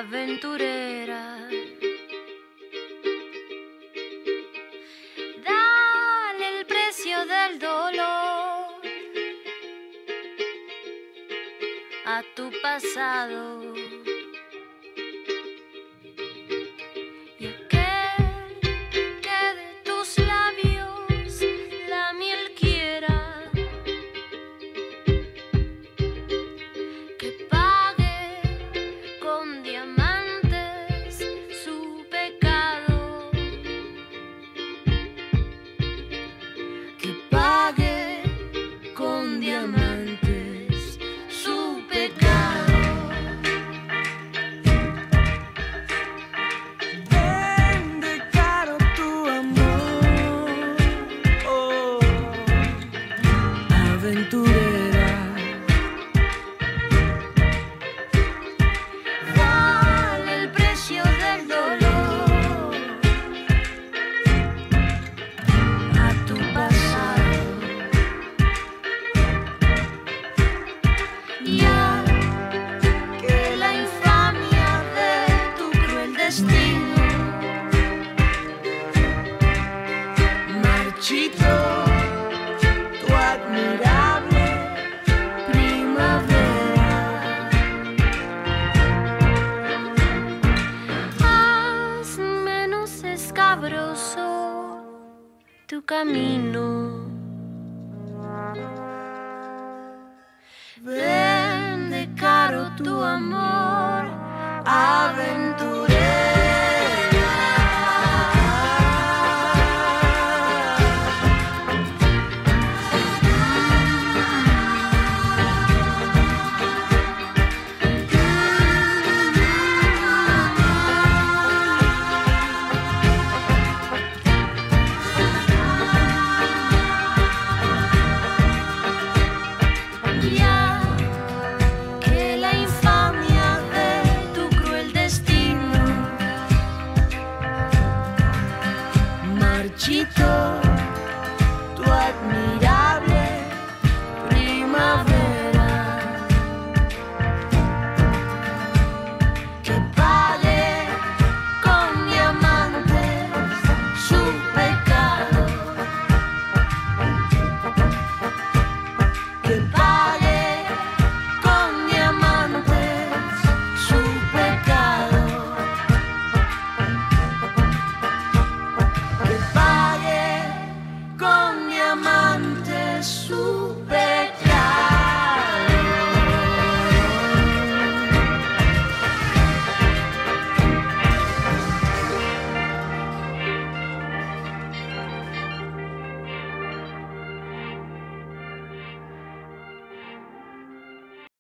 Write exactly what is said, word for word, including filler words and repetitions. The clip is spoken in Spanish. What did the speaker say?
aventurera. Dale el precio del dolor a tu pasado. Y aquel que de tus labios la miel quiera, que pague con diamantes su pecado, que pague con diamantes su pecado. Vende caro tu amor, oh, aventurera. Dale el precio del dolor a tu pasado. Ya que la infamia de tu cruel destino Marchito tu admirable primavera. haz menos escabroso tu camino. Vende caro tu amor, aventurera. Ya que la infamia de tu cruel destino Marchito